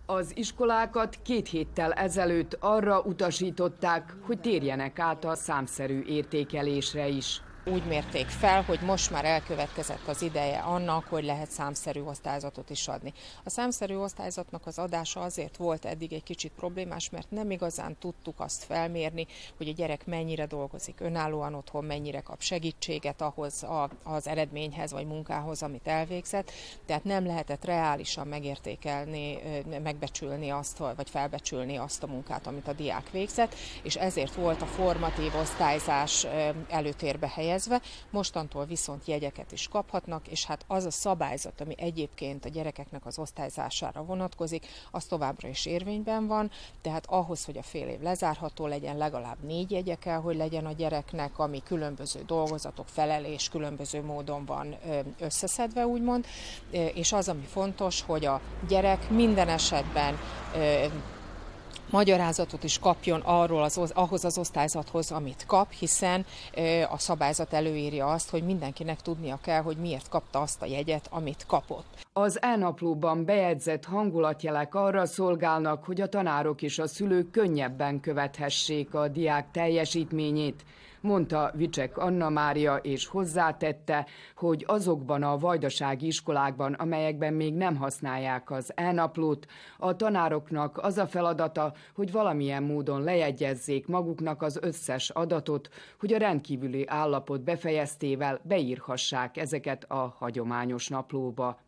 Az iskolákat 2 héttel ezelőtt arra utasították, hogy térjenek át a számszerű értékelésre is. Úgy mérték fel, hogy most már elkövetkezett az ideje annak, hogy lehet számszerű osztályzatot is adni. A számszerű osztályzatnak az adása azért volt eddig egy kicsit problémás, mert nem igazán tudtuk azt felmérni, hogy a gyerek mennyire dolgozik önállóan otthon, mennyire kap segítséget ahhoz az eredményhez vagy munkához, amit elvégzett. Tehát nem lehetett reálisan megértékelni, megbecsülni azt, vagy felbecsülni azt a munkát, amit a diák végzett, és ezért volt a formatív osztályzás előtérbe helyezve. Mostantól viszont jegyeket is kaphatnak, és hát az a szabályzat, ami egyébként a gyerekeknek az osztályzására vonatkozik, az továbbra is érvényben van, tehát ahhoz, hogy a fél év lezárható legyen, legalább 4 jegye kell, hogy legyen a gyereknek, ami különböző dolgozatok, felelés különböző módon van összeszedve, úgymond, és az, ami fontos, hogy a gyerek minden esetben magyarázatot is kapjon arról ahhoz az osztályzathoz, amit kap, hiszen a szabályzat előírja azt, hogy mindenkinek tudnia kell, hogy miért kapta azt a jegyet, amit kapott. Az e-naplóban bejegyzett hangulatjelek arra szolgálnak, hogy a tanárok és a szülők könnyebben követhessék a diák teljesítményét, mondta Vicsek Anna Mária, és hozzátette, hogy azokban a vajdasági iskolákban, amelyekben még nem használják az e-naplót, a tanároknak az a feladata, hogy valamilyen módon lejegyezzék maguknak az összes adatot, hogy a rendkívüli állapot befejeztével beírhassák ezeket a hagyományos naplóba.